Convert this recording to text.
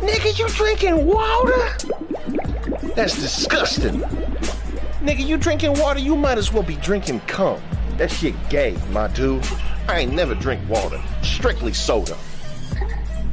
Nigga, you drinking water? That's disgusting. Nigga, you drinking water, you might as well be drinking cum. That shit gay, my dude. I ain't never drink water. Strictly soda.